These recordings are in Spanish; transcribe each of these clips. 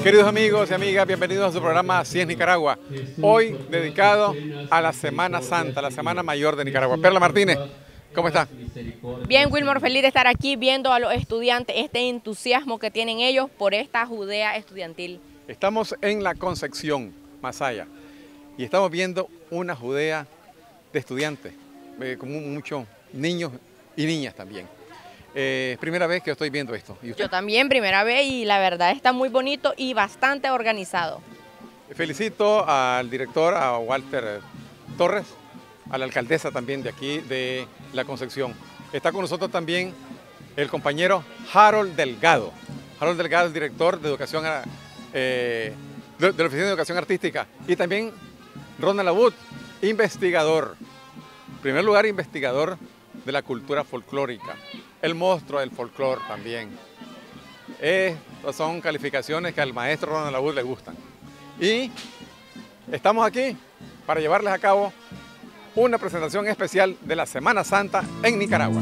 Queridos amigos y amigas, bienvenidos a su programa Así es Nicaragua. Hoy dedicado a la Semana Santa, la Semana Mayor de Nicaragua. Perla Martínez, ¿cómo está? Bien, Wilmor, feliz de estar aquí viendo a los estudiantes este entusiasmo que tienen ellos por esta Judea estudiantil. Estamos en la Concepción, Masaya, y estamos viendo una Judea de estudiantes, con muchos niños y niñas también. Es primera vez que estoy viendo esto. ¿Y usted? Yo también, primera vez, y la verdad está muy bonito y bastante organizado. Felicito al director, a Walter Torres, a la alcaldesa también de aquí, de la Concepción. Está con nosotros también el compañero Harold Delgado. Harold Delgado, el director de Educación, de la Oficina de Educación Artística. Y también Ronald Abud, investigador. En primer lugar, investigador de la cultura folclórica. El monstruo del folclore también. Estas son calificaciones que al maestro Ronald Abud le gustan. Y estamos aquí para llevarles a cabo una presentación especial de la Semana Santa en Nicaragua.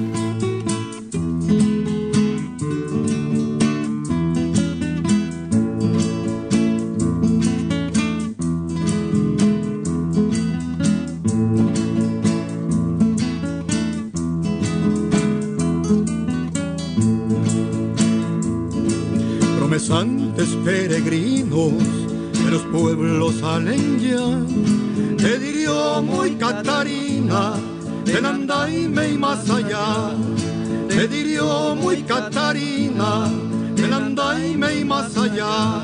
Promesantes peregrinos de los pueblos salen ya, te diría muy Catarina, de Nandaime y más allá, te diría muy Catarina, de Nandaime y más allá.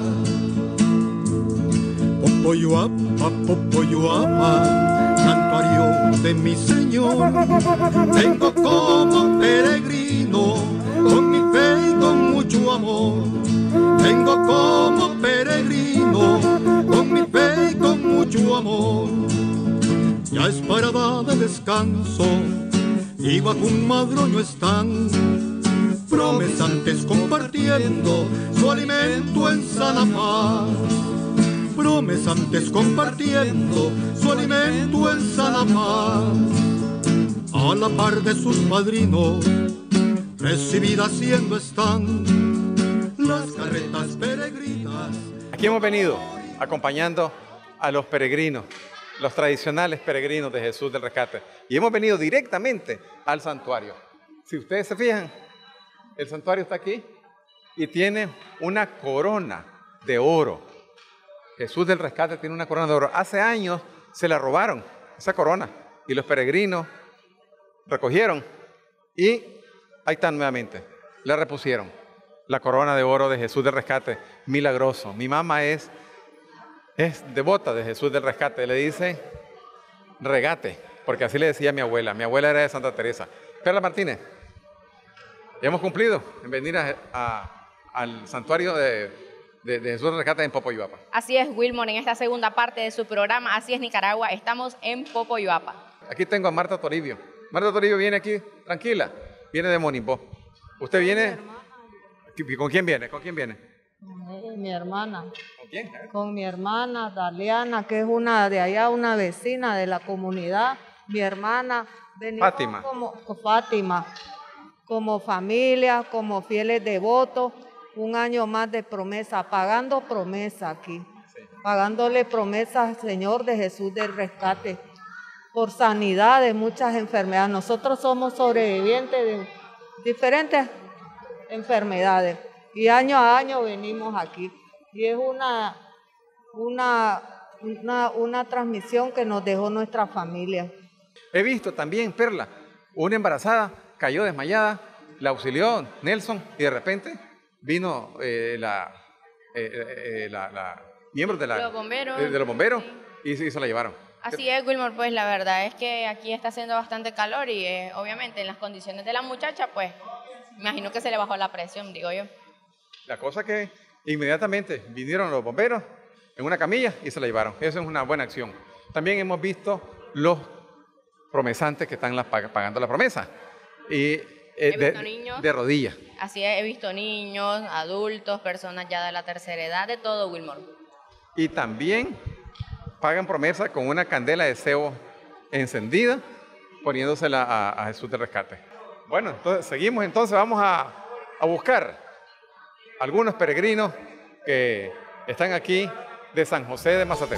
Popoyuapa, Popoyuapa, santuario de mi Señor, vengo como peregrino, con mi fe y con mucho amor. Vengo como peregrino, con mi fe y con mucho amor. Ya es parada de descanso, y bajo un madroño están promesantes compartiendo su alimento en sana paz. Promesantes compartiendo su alimento en sana paz. A la par de sus padrinos, recibidas siendo están las carretas peregrinas. Aquí hemos venido acompañando a los peregrinos, los tradicionales peregrinos de Jesús del Rescate. Y hemos venido directamente al santuario. Si ustedes se fijan, el santuario está aquí y tiene una corona de oro. Jesús del Rescate tiene una corona de oro. Hace años se la robaron, esa corona, y los peregrinos recogieron y ahí están nuevamente, la repusieron. La corona de oro de Jesús del Rescate, milagroso. Mi mamá es devota de Jesús del Rescate, le dice regate, porque así le decía a mi abuela. Mi abuela era de Santa Teresa. Perla Martínez, ya hemos cumplido en venir al santuario de Jesús del Rescate en Popoyuapa. Así es, Wilmor, en esta segunda parte de su programa Así es Nicaragua, estamos en Popoyuapa. Aquí tengo a Marta Toribio. Marta Toribio viene aquí, tranquila, viene de Monimbó. ¿Usted viene? ¿Con quién viene? ¿Con quién viene? Mi hermana. ¿Con quién? Con mi hermana Daliana, que es una de allá, una vecina de la comunidad. Mi hermana. Fátima. Fátima. Como familia, como fieles devotos, un año más de promesa, pagando promesa aquí. Sí. Pagándole promesas al Señor de Jesús del Rescate por sanidad de muchas enfermedades. Nosotros somos sobrevivientes de diferentes enfermedades y año a año venimos aquí y es una transmisión que nos dejó nuestra familia. He visto también, Perla, una embarazada cayó desmayada, la auxilió Nelson y de repente vino miembros de los bomberos y se la llevaron. Así es, Wilmor, pues la verdad es que aquí está haciendo bastante calor y obviamente en las condiciones de la muchacha, pues imagino que se le bajó la presión, digo yo. La cosa que inmediatamente vinieron los bomberos en una camilla y se la llevaron. Eso es una buena acción. También hemos visto los promesantes que están pagando la promesa. Y de rodillas. Así es, he visto niños, adultos, personas ya de la tercera edad, de todo, Wilmor. Y también pagan promesa con una candela de cebo encendida, poniéndosela a Jesús del Rescate. Bueno, entonces seguimos, entonces vamos a buscar algunos peregrinos que Están aquí de San José de Mazatepe.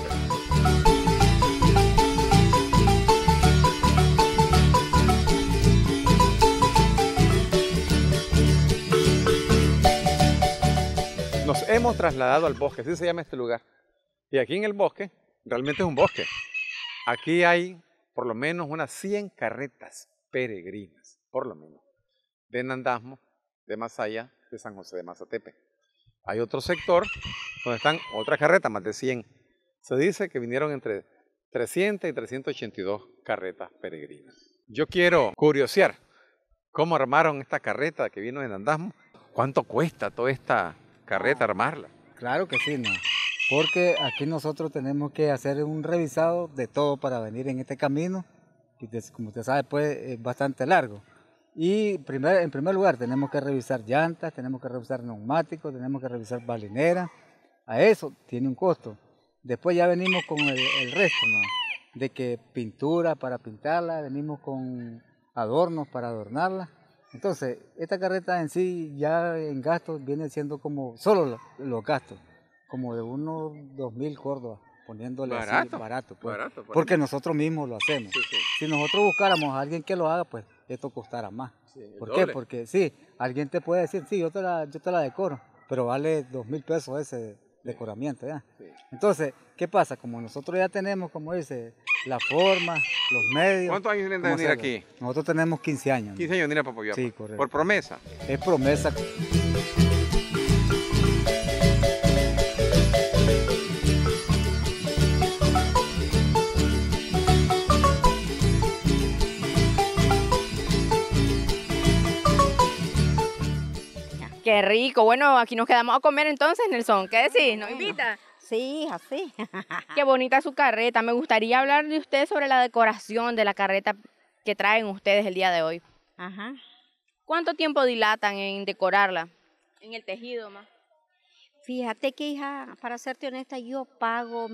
Nos hemos trasladado al bosque, así se llama este lugar. Y aquí en el bosque, realmente es un bosque. Aquí hay por lo menos unas 100 carretas peregrinas, por lo menos, de Nandasmo, de Masaya, de San José de Mazatepe. Hay otro sector donde están otras carretas, más de 100. Se dice que vinieron entre 300 y 382 carretas peregrinas. Yo quiero curiosear cómo armaron esta carreta que vino de Nandasmo. ¿Cuánto cuesta toda esta carreta armarla? Claro que sí, no. Porque aquí nosotros tenemos que hacer un revisado de todo para venir en este camino, y como usted sabe, pues es bastante largo. Y en primer lugar tenemos que revisar llantas, tenemos que revisar neumáticos, tenemos que revisar balinera. A eso tiene un costo. Después ya venimos con el resto, ¿no? De que pintura para pintarla, venimos con adornos para adornarla. Entonces, esta carreta en sí ya en gastos viene siendo como solo los gastos, como de unos 2.000 córdobas, poniéndole Barato, así barato, pues, barato, por porque ejemplo. nosotros mismos lo hacemos. Sí, sí. Si nosotros buscáramos a alguien que lo haga, pues esto costará más. Sí, el ¿Por doble. qué? Porque sí, alguien te puede decir, sí, yo te la decoro, pero vale 2.000 pesos ese decoramiento, ¿ya? Sí. Entonces, ¿qué pasa? Como nosotros ya tenemos, como dice, la forma, los medios. ¿Cuántos años tienen de ¿cómo venir hacerlo? aquí? Nosotros tenemos 15 años. 15 años de venir a Popayapa. Sí, correcto. Por promesa. Es promesa. Qué rico. Bueno, aquí nos quedamos a comer entonces, Nelson. ¿Qué decís? ¿Nos invita? Sí, hija, sí. Qué bonita su carreta. Me gustaría hablar de usted sobre la decoración de la carreta que traen ustedes el día de hoy. Ajá. ¿Cuánto tiempo dilatan en decorarla? En el tejido más. Fíjate que, hija, para serte honesta, yo pago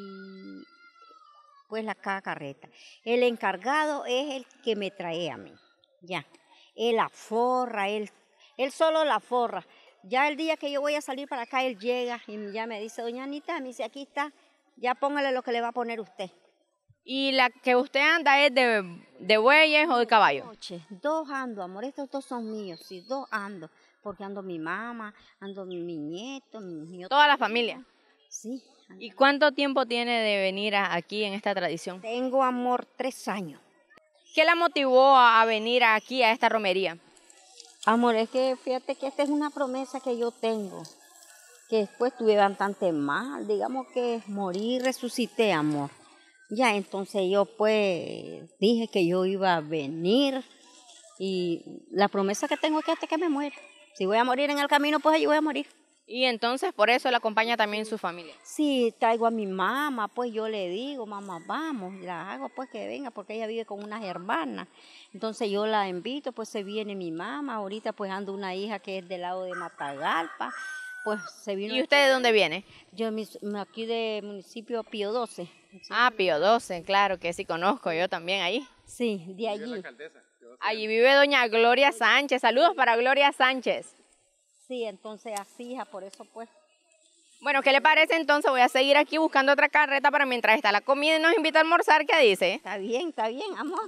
cada carreta. El encargado es el que me trae a mí, ya. Él la forra, él solo la forra. Ya el día que yo voy a salir para acá, él llega y ya me dice, doña Anita, me dice, aquí está, ya póngale lo que le va a poner usted. ¿Y la que usted anda es de bueyes o de caballo? Noche, 2 ando, amor, estos 2 son míos, sí, 2 ando, porque ando mi mamá, ando mi nieto, mi otro. Toda la familia. Sí. ¿Y cuánto tiempo tiene de venir aquí en esta tradición? Tengo, amor, 3 años. ¿Qué la motivó a venir aquí a esta romería? Amor, es que fíjate que esta es una promesa que yo tengo, que después estuve bastante mal, digamos que morí y resucité, amor. Ya, entonces yo pues dije que yo iba a venir y la promesa que tengo es que hasta que me muera. Si voy a morir en el camino, pues allí voy a morir. Y entonces por eso la acompaña también su familia. Sí, traigo a mi mamá, pues yo le digo, mamá, vamos, y la hago pues que venga, porque ella vive con unas hermanas. Entonces yo la invito, pues se viene mi mamá, ahorita pues ando una hija que es del lado de Matagalpa, pues se vino. ¿Y usted de dónde viene? Yo aquí de municipio Pío 12. Ah, Pío 12, claro que sí conozco, yo también ahí. Sí, de allí. Allí vive doña Gloria Sánchez. Saludos para Gloria Sánchez. Sí, entonces así, hija, por eso pues. Bueno, ¿qué le parece entonces? Voy a seguir aquí buscando otra carreta para mientras está la comida y nos invita a almorzar, ¿qué dice? Está bien, amor.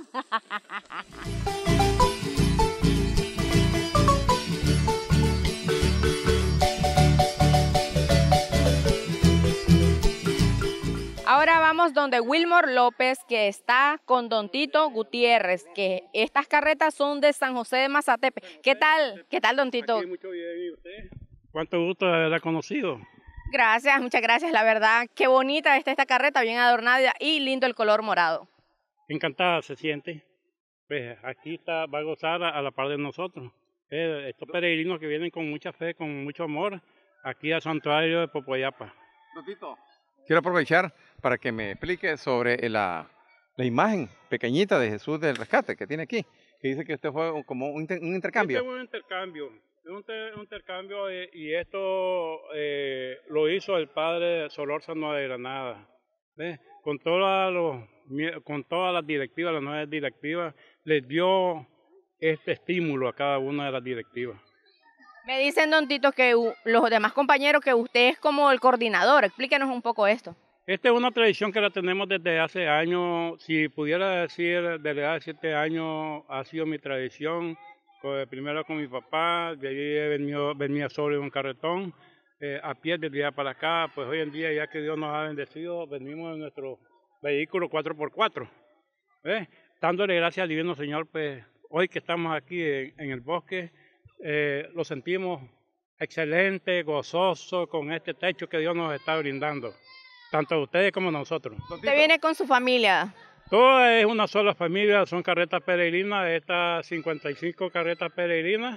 Ahora vamos donde Wilmor López, que está con don Tito Gutiérrez, que estas carretas son de San José de Mazatepe. ¿Qué tal? ¿Qué tal, don Tito? Aquí mucho bien, ¿y usted? Cuánto gusto de haberla conocido. Gracias, muchas gracias. La verdad, qué bonita está esta carreta, bien adornada y lindo el color morado. Encantada se siente. Pues aquí va a gozar a la par de nosotros. Estos peregrinos que vienen con mucha fe, con mucho amor, aquí al santuario de Popayapa. Don Tito, quiero aprovechar para que me explique sobre la imagen pequeñita de Jesús del Rescate que tiene aquí, que dice que este fue como un intercambio. Este es un intercambio, un intercambio y esto lo hizo el padre Solórzano de Granada. ¿Ves? Con todas las directivas, las nuevas directivas, les dio este estímulo a cada una de las directivas. Me dicen, don Tito, que los demás compañeros, que usted es como el coordinador. Explíquenos un poco esto. Esta es una tradición que la tenemos desde hace años. Si pudiera decir, desde hace 7 años ha sido mi tradición. Primero con mi papá, de ahí venía solo en un carretón, a pie desde allá para acá. Pues hoy en día, ya que Dios nos ha bendecido, venimos en nuestro vehículo 4x4. Dándole gracias al Divino Señor, pues hoy que estamos aquí en el bosque, lo sentimos excelente, gozoso, con este techo que Dios nos está brindando, tanto ustedes como nosotros. ¿Usted viene con su familia? Todo es una sola familia, son carretas peregrinas, estas 55 carretas peregrinas.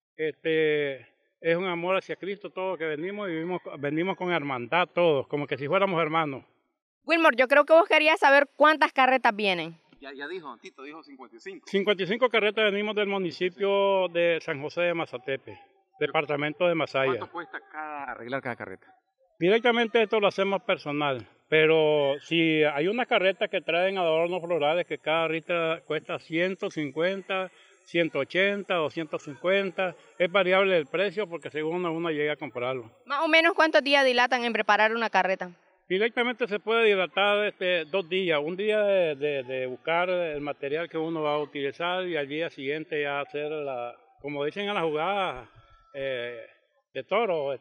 Es un amor hacia Cristo todo que venimos, y venimos con hermandad todos, como que si fuéramos hermanos. Wilmor, yo creo que vos querías saber cuántas carretas vienen. Ya dijo, Tito dijo 55. 55 carretas venimos del municipio de San José de Mazatepe, departamento de Masaya. ¿Cuánto cuesta arreglar cada carreta? Directamente esto lo hacemos personal, pero si hay una carreta que traen adornos florales, que cada carreta cuesta 150, 180, 250, es variable el precio porque según uno llega a comprarlo. Más o menos, ¿cuántos días dilatan en preparar una carreta? Directamente se puede dilatar 2 días, un día de buscar el material que uno va a utilizar y al día siguiente ya hacer como dicen en las jugadas de toro,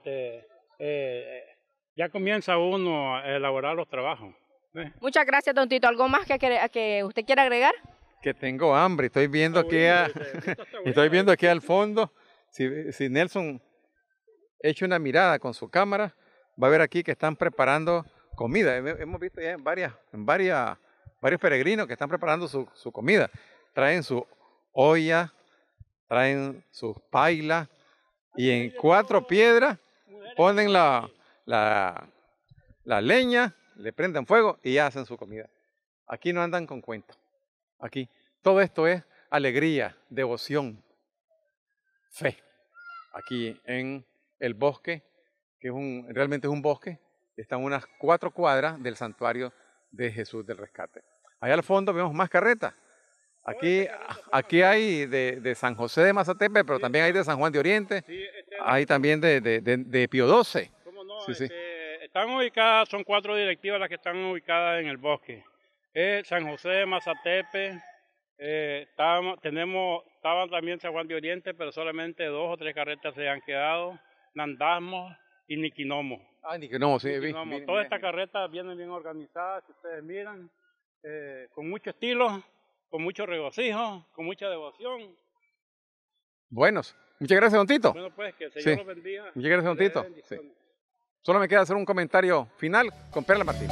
ya comienza uno a elaborar los trabajos. Muchas gracias, don Tito. ¿Algo más que usted quiera agregar? Que tengo hambre, estoy viendo aquí al fondo, si Nelson echa una mirada con su cámara, va a ver aquí que están preparando comida. Hemos visto ya varios peregrinos que están preparando su comida. Traen su olla, traen sus pailas y en 4 piedras ponen la leña, le prenden fuego y ya hacen su comida. Aquí no andan con cuentos. Aquí todo esto es alegría, devoción, fe. Aquí en el bosque, que realmente es un bosque, están unas 4 cuadras del santuario de Jesús del Rescate. Allá al fondo vemos más carretas. Aquí hay de San José de Mazatepe, pero también hay de San Juan de Oriente, hay también de Pío XII. ¿Cómo no? Sí. Están ubicadas, son 4 directivas las que están ubicadas en el bosque. San José de Mazatepe, estaban también San Juan de Oriente, pero solamente 2 o 3 carretas se han quedado, Nandasmo y Niquinomo. Niquinomo, sí. Todas estas carretas vienen bien organizadas, si ustedes miran, con mucho estilo, con mucho regocijo, con mucha devoción. Buenos. Muchas gracias, don Tito. Bueno, pues, que el Señor los bendiga. Muchas gracias, don Tito. Sí. Solo me queda hacer un comentario final con Perla Martínez.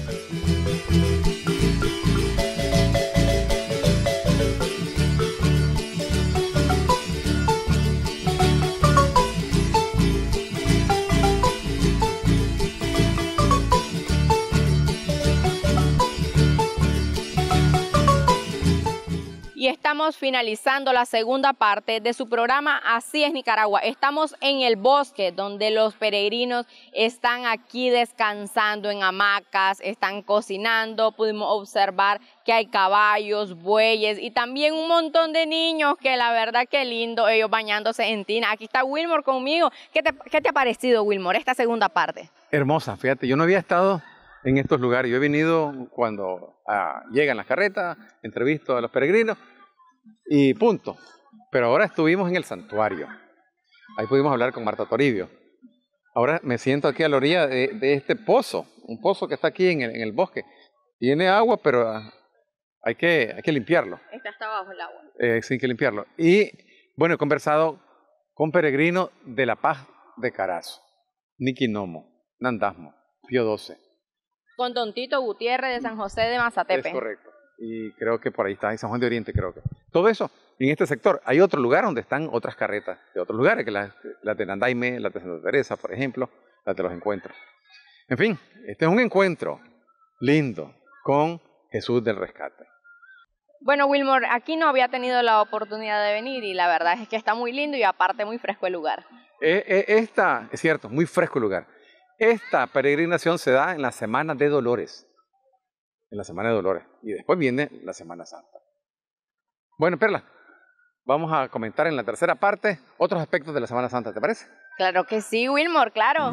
Y estamos finalizando la segunda parte de su programa Así es Nicaragua. Estamos en el bosque donde los peregrinos están aquí descansando en hamacas, están cocinando. Pudimos observar que hay caballos, bueyes y también un montón de niños que la verdad que lindo, ellos bañándose en tina. Aquí está Wilmor conmigo. ¿Qué te ha parecido, Wilmor, esta segunda parte? Hermosa, fíjate, yo no había estado en estos lugares. Yo he venido cuando llegan las carretas, entrevisto a los peregrinos y punto. Pero ahora estuvimos en el santuario. Ahí pudimos hablar con Marta Toribio. Ahora me siento aquí a la orilla de este pozo, un pozo que está aquí en el bosque. Tiene agua, pero hay que limpiarlo. Está hasta abajo el agua. Sí, hay que limpiarlo. Y bueno, he conversado con peregrinos de La Paz de Carazo, Niquinomo, Nandasmo, Pío XII. Con don Tito Gutiérrez de San José de Mazatepe. Es correcto. Y creo que por ahí está, en San Juan de Oriente, creo que. Todo eso, en este sector. Hay otro lugar donde están otras carretas de otros lugares, que las de Nandaime, las de Santa Teresa, por ejemplo, las de los encuentros. En fin, este es un encuentro lindo con Jesús del Rescate. Bueno, Wilmor, aquí no había tenido la oportunidad de venir y la verdad es que está muy lindo y aparte muy fresco el lugar. Es cierto, muy fresco el lugar. Esta peregrinación se da en la Semana de Dolores. En la Semana de Dolores. Y después viene la Semana Santa. Bueno, Perla, vamos a comentar en la tercera parte otros aspectos de la Semana Santa, ¿te parece? Claro que sí, Wilmore, claro.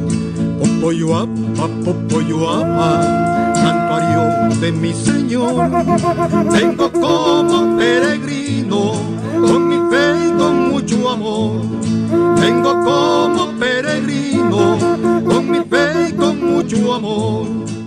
Popoyoapa, santuario de mi Señor. Vengo como peregrino, con mi fe y con mucho amor. Vengo como peregrino, con mi fe y con mucho amor.